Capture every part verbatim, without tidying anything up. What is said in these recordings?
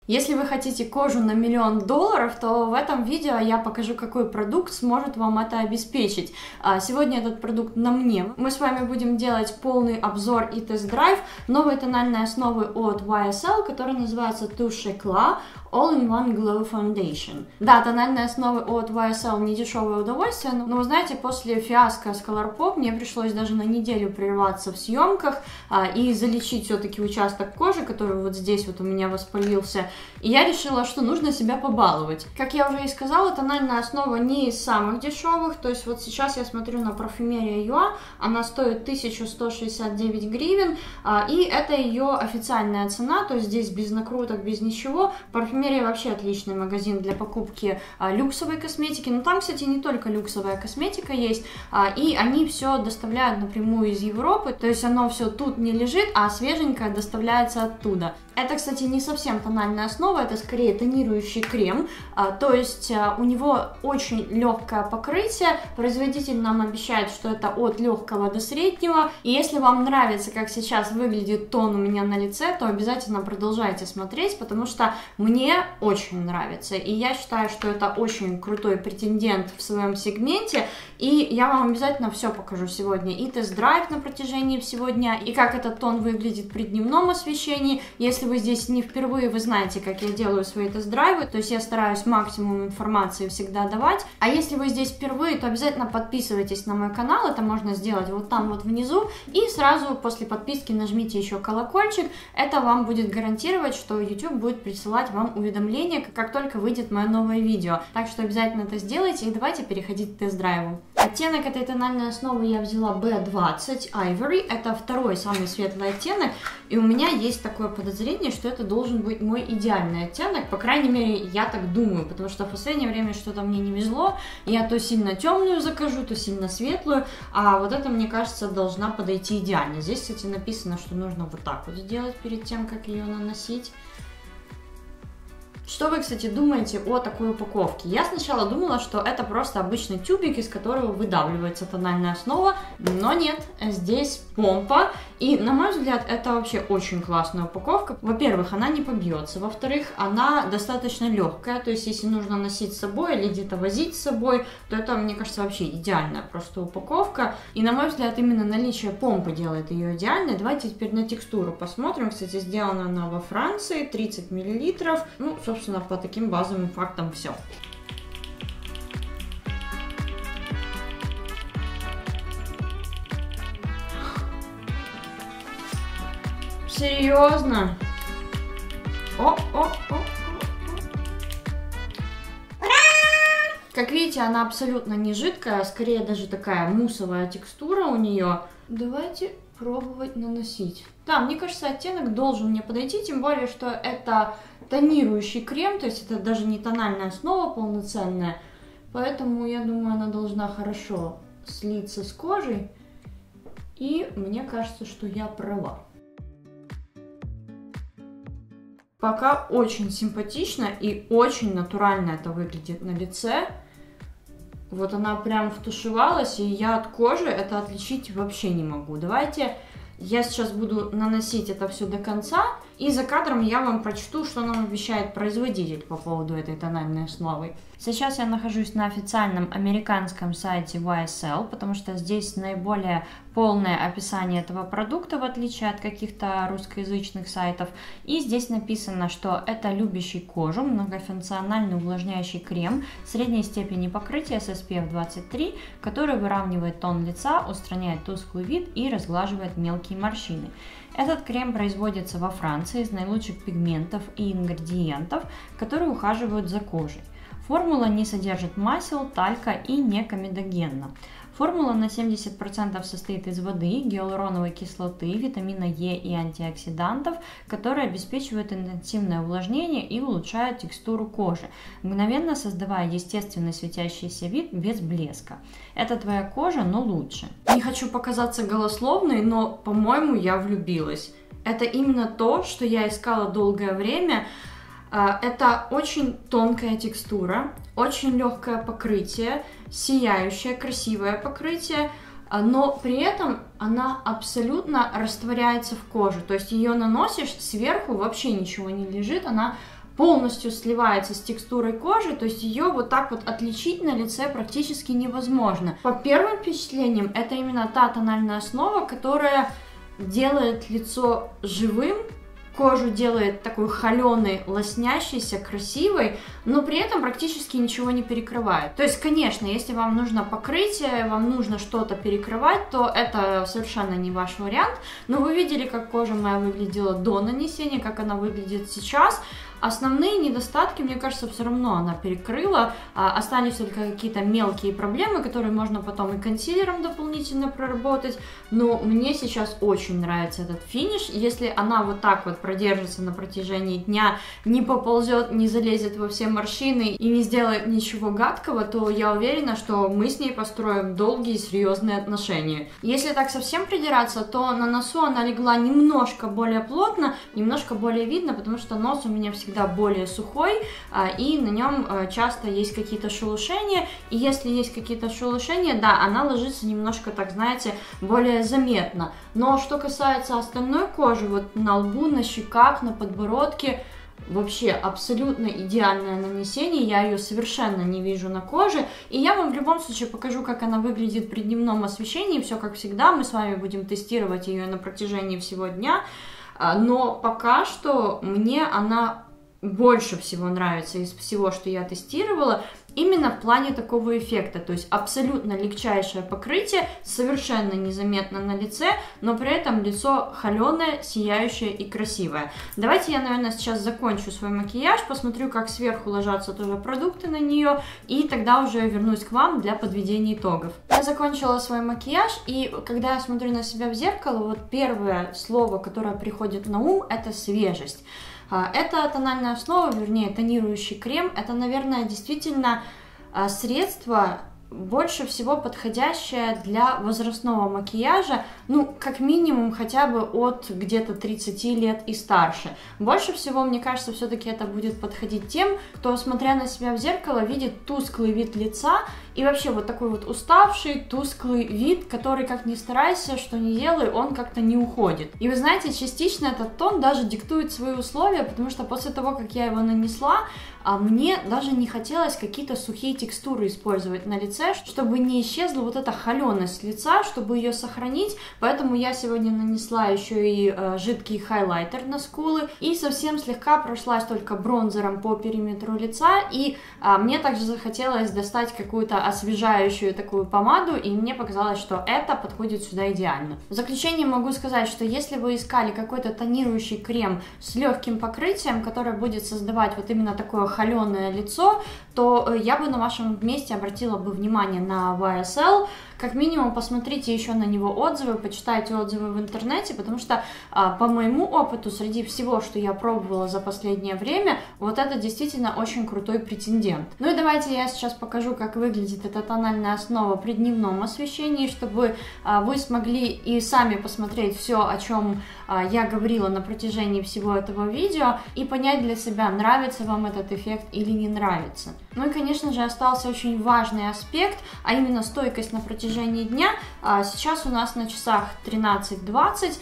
Если вы хотите кожу на миллион долларов, то в этом видео я покажу, какой продукт сможет вам это обеспечить. Сегодня этот продукт на мне. Мы с вами будем делать полный обзор и тест-драйв новой тональной основы от уай эс эл, которая называется Touche Éclat All-in-One Glow Foundation. Да, тональные основы от уай эс эл не дешевое удовольствие, но вы знаете, после фиаско с Colourpop мне пришлось даже на неделю прерваться в съемках а, и залечить все-таки участок кожи, который вот здесь вот у меня воспалился. И я решила, что нужно себя побаловать. Как я уже и сказала, тональная основа не из самых дешевых, то есть вот сейчас я смотрю на Парфюмерия точка ю а, она стоит тысяча сто шестьдесят девять гривен, и это ее официальная цена, то есть здесь без накруток, без ничего. Парфюмерия вообще отличный магазин для покупки люксовой косметики, но там, кстати, не только люксовая косметика есть, и они все доставляют напрямую из Европы, то есть оно все тут не лежит, а свеженькое доставляется оттуда. Это, кстати, не совсем тональная основа, это скорее тонирующий крем, то есть у него очень легкое покрытие, производитель нам обещает, что это от легкого до среднего, и если вам нравится, как сейчас выглядит тон у меня на лице, то обязательно продолжайте смотреть, потому что мне очень нравится, и я считаю, что это очень крутой претендент в своем сегменте, и я вам обязательно все покажу сегодня, и тест-драйв на протяжении всего дня, и как этот тон выглядит при дневном освещении. Если вы здесь не впервые, вы знаете, как я делаю свои тест-драйвы, то есть я стараюсь максимум информации всегда давать. А если вы здесь впервые, то обязательно подписывайтесь на мой канал, это можно сделать вот там вот внизу, и сразу после подписки нажмите еще колокольчик, это вам будет гарантировать, что YouTube будет присылать вам уведомления, как только выйдет мое новое видео. Так что обязательно это сделайте, и давайте переходить к тест-драйву. Оттенок этой тональной основы я взяла би двадцать Ivory, это второй самый светлый оттенок, и у меня есть такое подозрение, что это должен быть мой идеальный оттенок, по крайней мере, я так думаю, потому что в последнее время что-то мне не везло, я то сильно темную закажу, то сильно светлую, а вот это, мне кажется, должна подойти идеально. Здесь, кстати, написано, что нужно вот так вот сделать перед тем, как ее наносить. Что вы, кстати, думаете о такой упаковке? Я сначала думала, что это просто обычный тюбик, из которого выдавливается тональная основа, но нет, здесь помпа, и, на мой взгляд, это вообще очень классная упаковка. Во-первых, она не побьется, во-вторых, она достаточно легкая, то есть если нужно носить с собой или где-то возить с собой, то это, мне кажется, вообще идеальная просто упаковка, и, на мой взгляд, именно наличие помпы делает ее идеальной. Давайте теперь на текстуру посмотрим. Кстати, сделана она во Франции, тридцать миллилитров, ну, собственно, по таким базовым фактам все. Серьезно? О, о, о, о. Ура! Как видите, она абсолютно не жидкая, скорее даже такая муссовая текстура у нее. Давайте пробовать наносить. Да, мне кажется, оттенок должен мне подойти, тем более, что это тонирующий крем, то есть это даже не тональная основа полноценная, поэтому я думаю, она должна хорошо слиться с кожей, и мне кажется, что я права. Пока очень симпатично и очень натурально это выглядит на лице. Вот она прям втушевалась, и я от кожи это отличить вообще не могу. Давайте я сейчас буду наносить это все до конца, и за кадром я вам прочту, что нам обещает производитель по поводу этой тональной основы. Сейчас я нахожусь на официальном американском сайте уай эс эл, потому что здесь наиболее полное описание этого продукта, в отличие от каких-то русскоязычных сайтов. И здесь написано, что это любящий кожу, многофункциональный увлажняющий крем средней степени покрытия с эс пи эф двадцать три, который выравнивает тон лица, устраняет тусклый вид и разглаживает мелкие морщины. Этот крем производится во Франции из наилучших пигментов и ингредиентов, которые ухаживают за кожей. Формула не содержит масел, талька и не комедогенна. Формула на семьдесят процентов состоит из воды, гиалуроновой кислоты, витамина Е и антиоксидантов, которые обеспечивают интенсивное увлажнение и улучшают текстуру кожи, мгновенно создавая естественный светящийся вид без блеска. Это твоя кожа, но лучше. Не хочу показаться голословной, но, по-моему, я влюбилась. Это именно то, что я искала долгое время. Это очень тонкая текстура, очень легкое покрытие, сияющее, красивое покрытие, но при этом она абсолютно растворяется в коже. То есть ее наносишь, сверху вообще ничего не лежит, она полностью сливается с текстурой кожи, то есть ее вот так вот отличить на лице практически невозможно. По первым впечатлениям, это именно та тональная основа, которая делает лицо живым, кожу делает такой холеной, лоснящейся, красивой, но при этом практически ничего не перекрывает. То есть, конечно, если вам нужно покрытие, вам нужно что-то перекрывать, то это совершенно не ваш вариант. Но вы видели, как кожа моя выглядела до нанесения, как она выглядит сейчас. Основные недостатки, мне кажется, все равно она перекрыла. Остались только какие-то мелкие проблемы, которые можно потом и консилером дополнительно проработать. Но мне сейчас очень нравится этот финиш. Если она вот так вот продержится на протяжении дня, не поползет, не залезет во все морщины и не сделает ничего гадкого, то я уверена, что мы с ней построим долгие серьезные отношения. Если так совсем придираться, то на носу она легла немножко более плотно, немножко более видно, потому что нос у меня всегда всегда более сухой, и на нем часто есть какие-то шелушения, и если есть какие-то шелушения, да, она ложится немножко, так знаете, более заметно. Но что касается остальной кожи, вот на лбу, на щеках, на подбородке, вообще абсолютно идеальное нанесение, я ее совершенно не вижу на коже, и я вам в любом случае покажу, как она выглядит при дневном освещении, все как всегда, мы с вами будем тестировать ее на протяжении всего дня, но пока что мне она больше всего нравится из всего, что я тестировала, именно в плане такого эффекта, то есть абсолютно легчайшее покрытие, совершенно незаметно на лице, но при этом лицо холеное, сияющее и красивое. Давайте я, наверное, сейчас закончу свой макияж, посмотрю, как сверху ложатся тоже продукты на нее, и тогда уже вернусь к вам для подведения итогов. Я закончила свой макияж, и когда я смотрю на себя в зеркало, вот первое слово, которое приходит на ум, это свежесть. Это тональная основа, вернее, тонирующий крем. Это, наверное, действительно средство, больше всего подходящее для возрастного макияжа, ну, как минимум, хотя бы от где-то тридцати лет и старше. Больше всего, мне кажется, все-таки это будет подходить тем, кто, смотря на себя в зеркало, видит тусклый вид лица и вообще вот такой вот уставший, тусклый вид, который, как ни старайся, что ни делай, он как-то не уходит. И вы знаете, частично этот тон даже диктует свои условия, потому что после того, как я его нанесла, мне даже не хотелось какие-то сухие текстуры использовать на лице, чтобы не исчезла вот эта холеность лица, чтобы ее сохранить. Поэтому я сегодня нанесла еще и э, жидкий хайлайтер на скулы и совсем слегка прошлась только бронзером по периметру лица. И э, мне также захотелось достать какую-то освежающую такую помаду, и мне показалось, что это подходит сюда идеально. В заключение могу сказать, что если вы искали какой-то тонирующий крем с легким покрытием, который будет создавать вот именно такое холеное лицо, то я бы на вашем месте обратила бы внимание на вай эс эл. Как минимум посмотрите еще на него отзывы, почитайте отзывы в интернете, потому что по моему опыту, среди всего, что я пробовала за последнее время, вот это действительно очень крутой претендент. Ну и давайте я сейчас покажу, как выглядит эта тональная основа при дневном освещении, чтобы вы смогли и сами посмотреть все, о чем я говорила на протяжении всего этого видео, и понять для себя, нравится вам этот эффект или не нравится. Ну и, конечно же, остался очень важный аспект, а именно стойкость на протяжении дня. Сейчас у нас на часах тринадцать двадцать,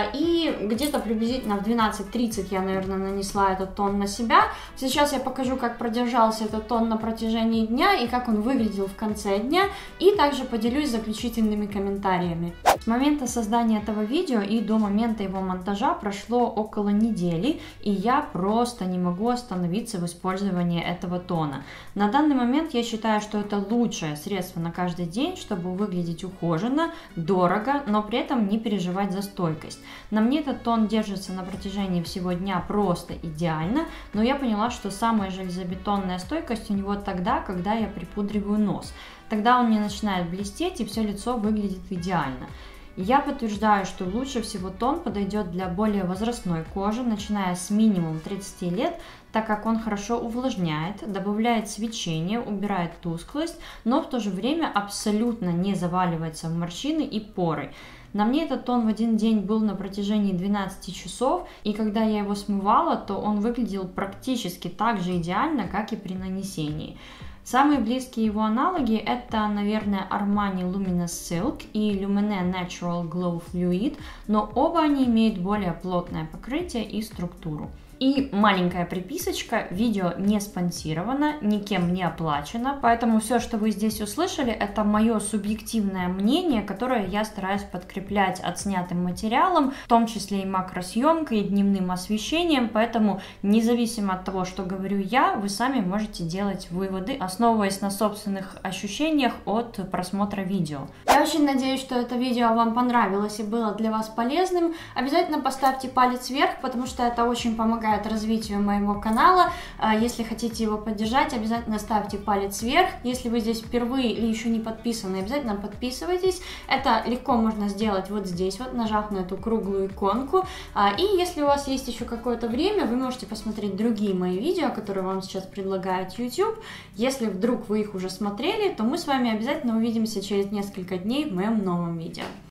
и где-то приблизительно в двенадцать тридцать я, наверное, нанесла этот тон на себя. Сейчас я покажу, как продержался этот тон на протяжении дня и как он выглядел в конце дня, и также поделюсь заключительными комментариями. С момента создания этого видео и до момента его монтажа прошло около недели, и я просто не могу остановиться в использовании этого тона. На данный момент я считаю, что это лучшее средство на каждый день, чтобы выглядеть ухоженно, дорого, но при этом не переживать за стойкость. На мне этот тон держится на протяжении всего дня просто идеально, но я поняла, что самая железобетонная стойкость у него тогда, когда я припудриваю нос. Тогда он не начинает блестеть и все лицо выглядит идеально. Я подтверждаю, что лучше всего тон подойдет для более возрастной кожи, начиная с минимум тридцати лет, так как он хорошо увлажняет, добавляет свечение, убирает тусклость, но в то же время абсолютно не заваливается в морщины и поры. На мне этот тон в один день был на протяжении двенадцати часов, и когда я его смывала, то он выглядел практически так же идеально, как и при нанесении. Самые близкие его аналоги это, наверное, Armani Luminous Silk и Lumene Natural Glow Fluid, но оба они имеют более плотное покрытие и структуру. И маленькая приписочка: видео не спонсировано, никем не оплачено, поэтому все, что вы здесь услышали, это мое субъективное мнение, которое я стараюсь подкреплять отснятым материалом, в том числе и макросъемкой, и дневным освещением, поэтому независимо от того, что говорю я, вы сами можете делать выводы, основываясь на собственных ощущениях от просмотра видео. Я очень надеюсь, что это видео вам понравилось и было для вас полезным. Обязательно поставьте палец вверх, потому что это очень помогает развитию моего канала. Если хотите его поддержать, обязательно ставьте палец вверх. Если вы здесь впервые или еще не подписаны, обязательно подписывайтесь. Это легко можно сделать вот здесь, вот нажав на эту круглую иконку. И если у вас есть еще какое-то время, вы можете посмотреть другие мои видео, которые вам сейчас предлагает YouTube. Если вдруг вы их уже смотрели, то мы с вами обязательно увидимся через несколько дней в моем новом видео.